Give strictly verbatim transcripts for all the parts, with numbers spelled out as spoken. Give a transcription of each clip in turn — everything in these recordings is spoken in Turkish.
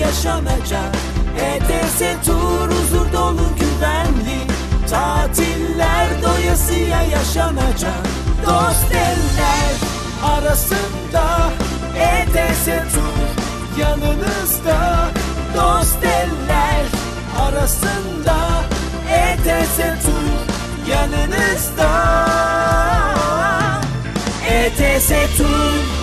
yaşanacak. E T S Tur huzur dolu güvenli, tatiller doyasıya yaşanacak. Dost eller arasında E T S Tur yanınızda. Dost eller arasında E T S Tur yanınızda. E T S Tur.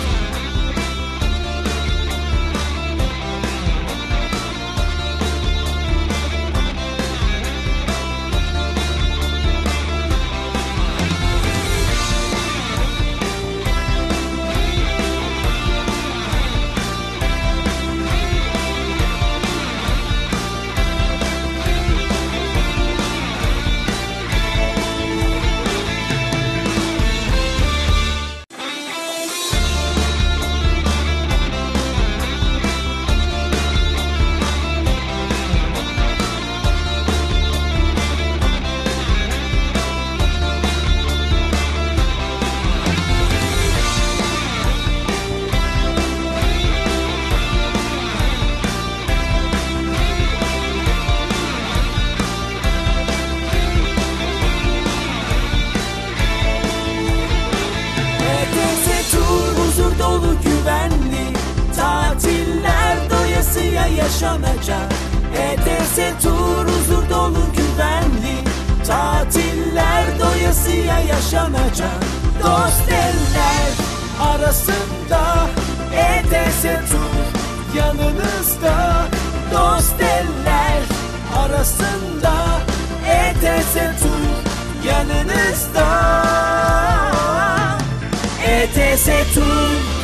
Dolu güvenli, tatiller doyasıya yaşanacak. E T S Tur huzur dolu güvenli, tatiller doyasıya yaşanacak. Dost eller arasında E T S Tur yanınızda. Dost eller arasında E T S Tur yanınızda. E T S Tur.